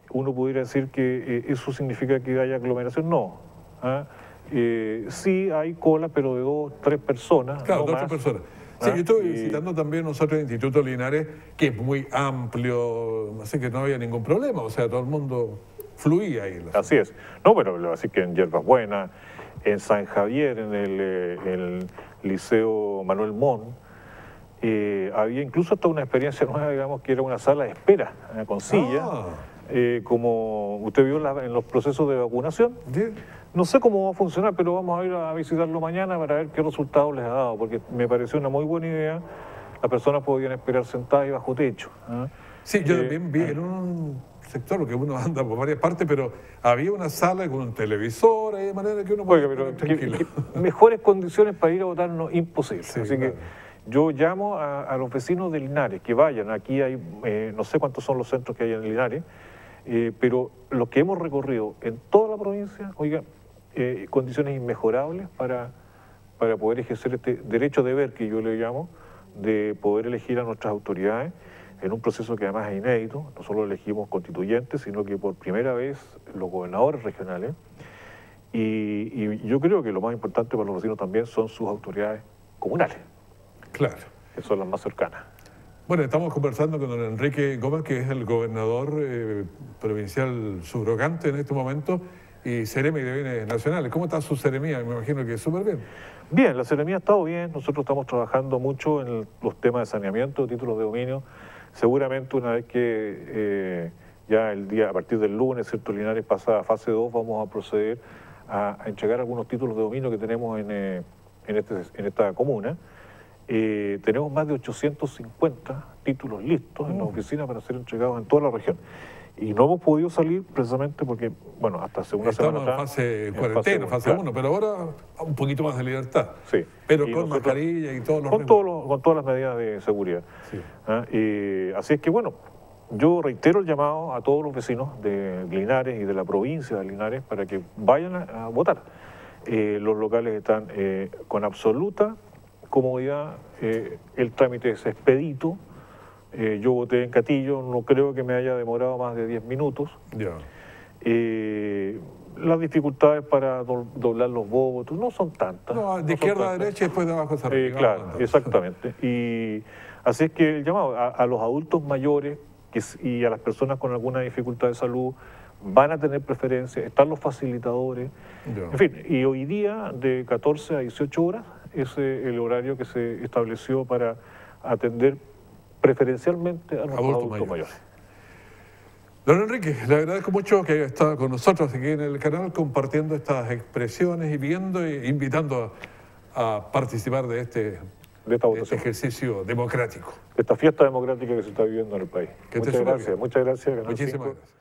uno pudiera decir que eso significa que haya aglomeración. No. ¿Ah? Sí hay cola, pero de 2, 3 personas. Claro, no 2 o más. 3 personas. Sí, yo estoy visitando también nosotros el Instituto Linares, que es muy amplio, así que no había ningún problema, o sea, todo el mundo fluía ahí. Así es. No, pero así que en Hierbas Buenas, en San Javier, en el Liceo Manuel Montt, había incluso hasta una experiencia nueva, digamos, que era una sala de espera con silla, como usted vio en los procesos de vacunación. Bien. No sé cómo va a funcionar, pero vamos a ir a visitarlo mañana para ver qué resultados les ha dado, porque me pareció una muy buena idea. Las personas podían esperar sentadas y bajo techo. Sí, yo también vi en un sector, porque uno anda por varias partes, pero había una sala con un televisor, de manera que uno puede estar tranquilo. Mejores condiciones para ir a votar no, imposible. Sí, así claro. que yo llamo a los vecinos de Linares que vayan. Aquí hay, no sé cuántos son los centros que hay en Linares, pero los que hemos recorrido en toda la provincia, oiga, condiciones inmejorables para poder ejercer este derecho de ver, que yo le llamo, de poder elegir a nuestras autoridades en un proceso que además es inédito. No solo elegimos constituyentes, sino que por primera vez los gobernadores regionales. Y yo creo que lo más importante para los vecinos también son sus autoridades comunales. Claro. Que son las más cercanas. Bueno, estamos conversando con don Enrique Gómez, que es el gobernador provincial subrogante en este momento y seremi de Bienes Nacionales. ¿Cómo está su seremía? Me imagino que súper bien. Bien, la seremía ha estado bien. Nosotros estamos trabajando mucho en los temas de saneamiento, de títulos de dominio. Seguramente una vez que ya a partir del lunes, ¿cierto? Linares pasa a fase 2, vamos a proceder a entregar algunos títulos de dominio que tenemos en esta comuna. Tenemos más de 850 títulos listos en la oficina para ser entregados en toda la región. Y no hemos podido salir precisamente porque, bueno, hasta hace una semana atrás... Estamos en fase cuarentena, fase 1, pero ahora un poquito más de libertad. Sí. Pero con mascarilla y todos los... Con todas las medidas de seguridad. Sí. Así es que, bueno, yo reitero el llamado a todos los vecinos de Linares y de la provincia de Linares para que vayan a votar. Los locales están con absoluta comodidad, el trámite es expedito. Yo voté en Catillo, no creo que me haya demorado más de 10 minutos. Ya. Las dificultades para doblar los votos no son tantas. No, de izquierda a derecha y después de abajo hacia arriba. Claro, exactamente. Y así es que el llamado a los adultos mayores y a las personas con alguna dificultad de salud van a tener preferencia, están los facilitadores. Ya. En fin, y hoy día de 14 a 18 horas es el horario que se estableció para atender preferencialmente a los adultos mayores. Don Enrique, le agradezco mucho que haya estado con nosotros aquí en el canal compartiendo estas expresiones y viendo e invitando a participar de este ejercicio democrático. Esta fiesta democrática que se está viviendo en el país. Muchas gracias. Muchísimas gracias.